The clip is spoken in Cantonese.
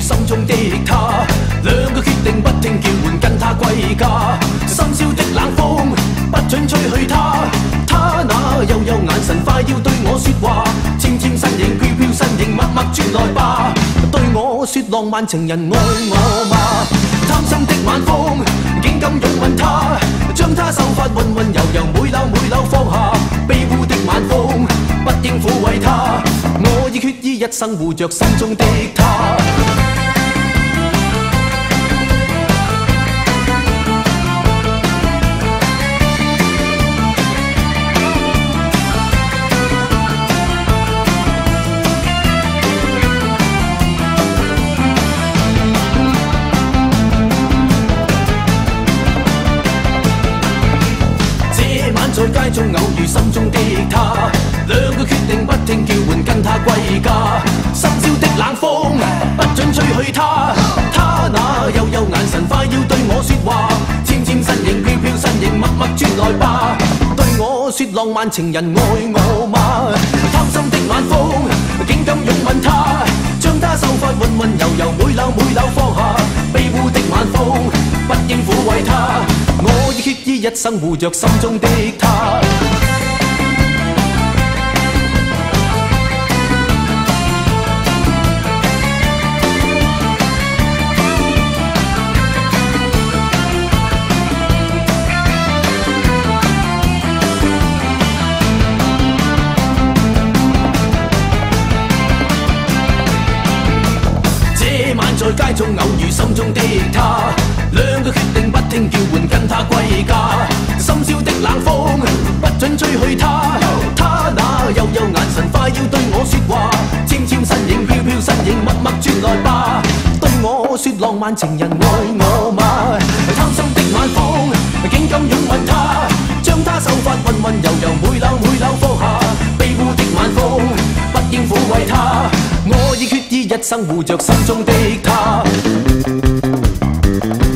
心中的他。兩個決定不聽叫喚，跟他歸家。深宵的冷風不准吹去他，他那幽幽眼神快要對我說話，纖纖身形飄飄身形默默轉來吧，對我說浪漫情人愛我嗎？貪心的晚風竟敢擁吻他，將他秀髮溫溫柔柔每縷每縷放下，卑污的晚風不應撫慰他，我已決意一生護着心中的他。在街中偶遇心中的他，兩個決定不聽叫喚，跟他歸家。深宵的冷風不准吹去他，他那幽幽眼神快要對我說話，纖纖身形飄飄身形默默轉來吧，對我說浪漫情人愛我嗎？貪心的晚風竟敢擁吻他，將他秀髮溫溫柔柔每縷每縷放下，卑污的晚風不應撫慰他，我已決意一生護着心中的他。在街中偶遇心中的他，兩個決定不聽叫喚，跟他歸家。深宵的冷風不准吹去他，他那幽幽眼神快要對我說話，纖纖身形飄飄身形默默轉來吧，對我說浪漫情人愛我嗎？貪心的晚風竟敢擁吻他，將他秀髮溫溫柔柔每縷每縷放下，卑污的晚風不應撫慰他，我已決意一生護着心中的他。